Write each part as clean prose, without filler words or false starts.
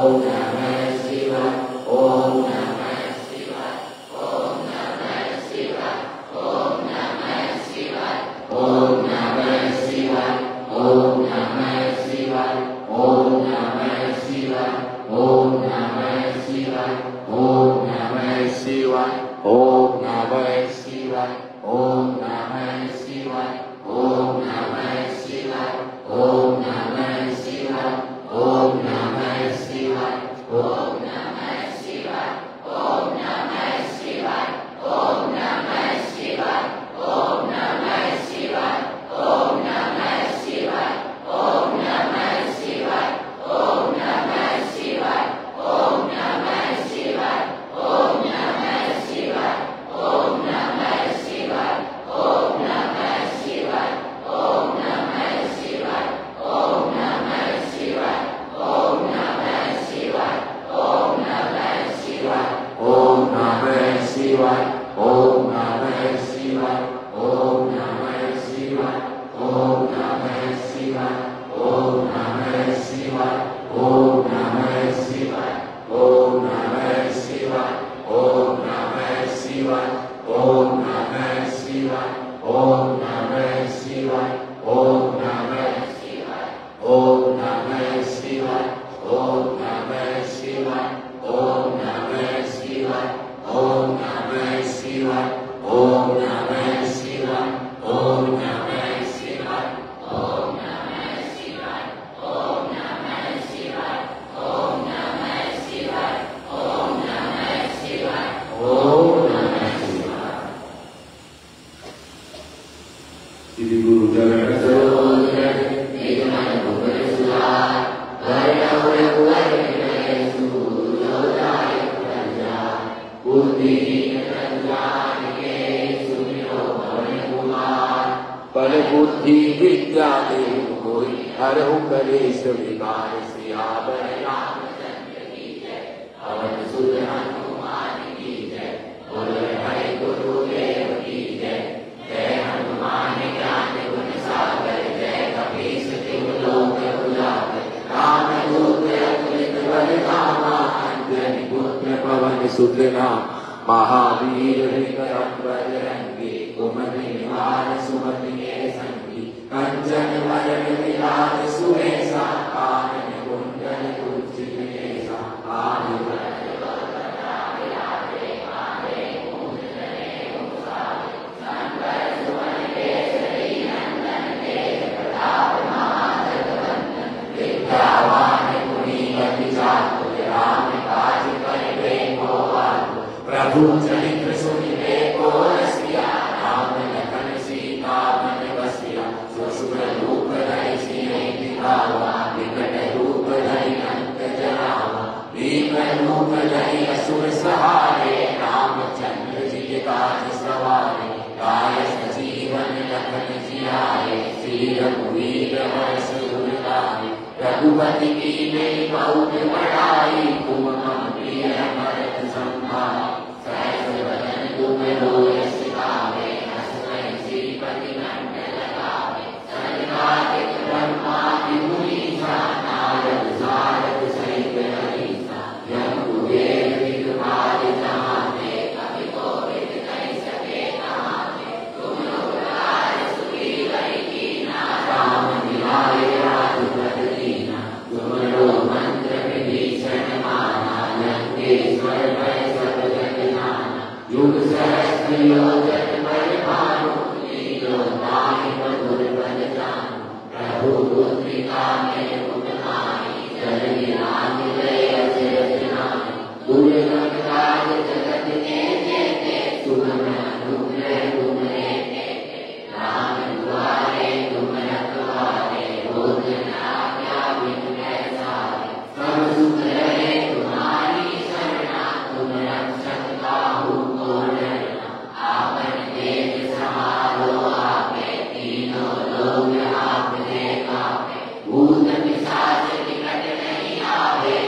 भूत पिशाच निकट नहीं आवे।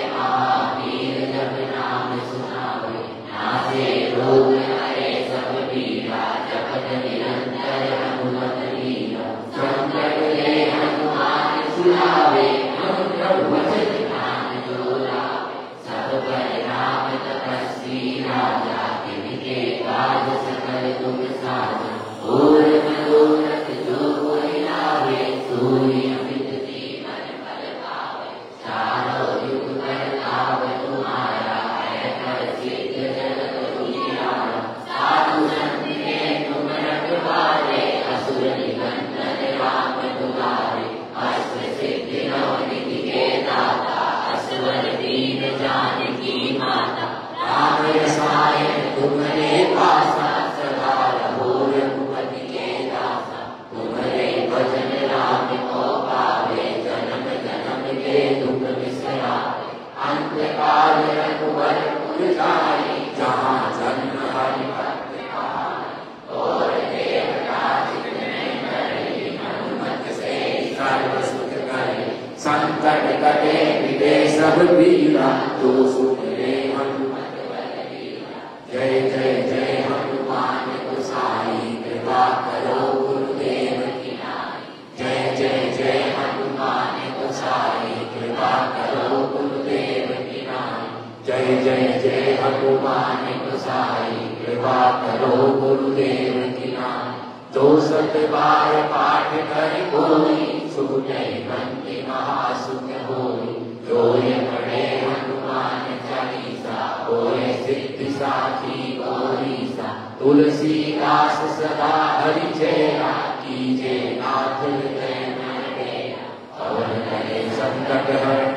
दुख विसराए, अंतकाल रघुवर पुर जाए, जहाँ जन्म हरि भक्त कहाए। और देवता जितने डरे, हनुमत से सर्व सुख करे, संकट कटे मिटे सब पीरा, तो सुख ले हनुमत बलबीरा। जय जय जय हनुमान गोसाई, कृपा करो गुरुदेव की नाई। जय जय जय हनुमान गोसाई, कृपा करो गुरुदेव की नाई। जय जय जय हनुमान गोसाई, कृपा करो गुरुदेव की नाई। 200 बार पाठ कर कोई, छूटे बंदी महासुख होई। जो ये पढ़े हनुमान चालीसा, होए सिद्धि साखी गौरीसा। तुलसीदास सदा हरि चेरा, कीजे नाथ हृदय में डेरा। पवन करे संकट हरण